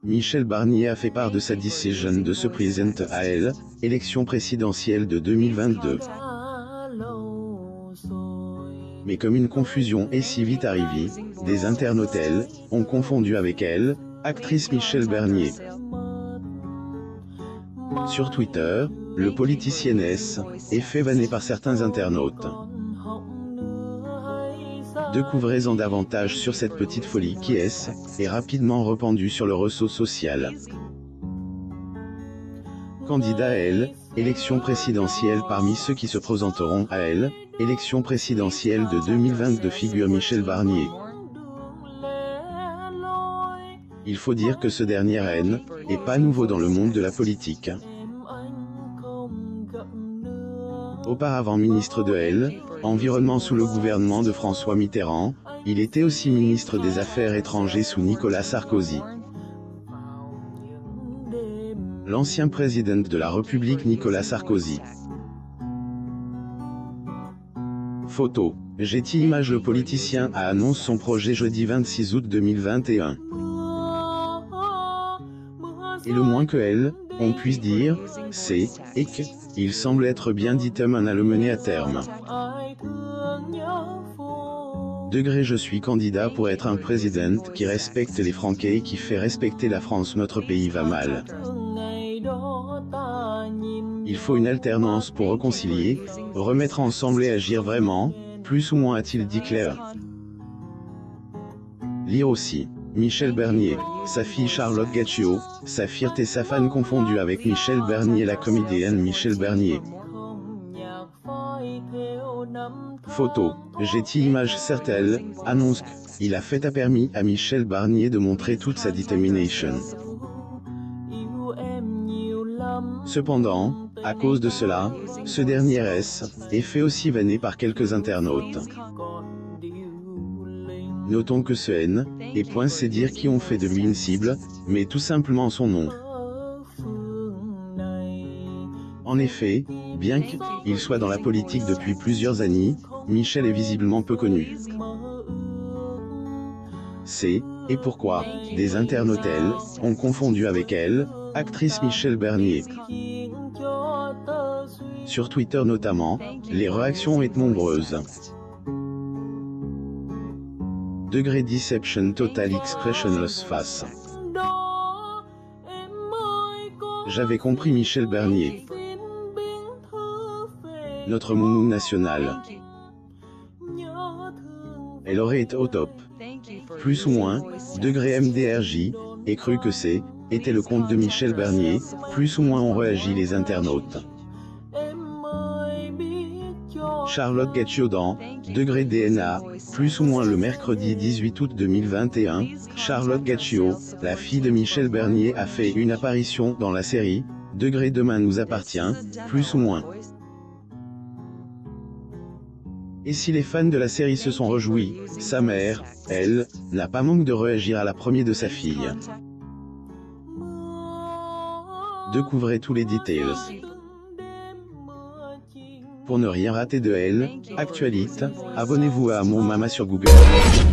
Michel Barnier a fait part de sa décision de se présenter à elle, élection présidentielle de 2022. Mais comme une confusion est si vite arrivée, des internautes ont confondu avec elle, actrice Michel Barnier. Sur Twitter, le politicien est fait vanner par certains internautes. Découvrez-en davantage sur cette petite folie qui est rapidement répandue sur le réseau social. Candidat à elle, élection présidentielle. Parmi ceux qui se présenteront à elle, élection présidentielle de 2022 figure Michel Barnier. Il faut dire que ce dernier est pas nouveau dans le monde de la politique. Auparavant ministre de l'Environnement sous le gouvernement de François Mitterrand, il était aussi ministre des Affaires étrangères sous Nicolas Sarkozy. L'ancien président de la République Nicolas Sarkozy. Photo. Getty Images. Le politicien a annoncé son projet jeudi 26 août 2021. Et le moins que on puisse dire, c'est qu'il semble être bien dit à le mener à terme. Je suis candidat pour être un président qui respecte les Français et qui fait respecter la France. Notre pays va mal. Il faut une alternance pour réconcilier, remettre ensemble et agir vraiment, plus ou moins, a-t-il dit clair. Lire aussi. Michel Barnier, sa fille Charlotte Gaccio, sa fierté, sa fan confondue avec Michel Barnier. La comédienne Michel Barnier. Photo. Getty Images. Certes, annonce qu'il a fait permis à Michel Barnier de montrer toute sa détermination. Cependant, à cause de cela, ce dernier est fait aussi vanner par quelques internautes. Notons que ce point c'est dire qui ont fait de lui une cible, mais tout simplement son nom. En effet, bien qu'il soit dans la politique depuis plusieurs années, Michel est visiblement peu connu. C'est pourquoi des internautes ont confondu avec elle, actrice Michel Barnier. Sur Twitter notamment, les réactions étaient nombreuses. Deception total, expressionless face. J'avais compris Michel Barnier. Notre mounou national. Elle aurait été au top. Plus ou moins, MDRJ, et cru que était le compte de Michel Barnier, plus ou moins ont réagi les internautes. Charlotte Gaccio dans DNA, plus ou moins le mercredi 18 août 2021, Charlotte Gaccio, la fille de Michel Barnier, a fait une apparition dans la série Demain nous appartient, plus ou moins. Et si les fans de la série se sont réjouis, sa mère, elle, n'a pas manqué de réagir à la première de sa fille. Découvrez tous les details. Pour ne rien rater de actualité, abonnez-vous à Mon Mama sur Google.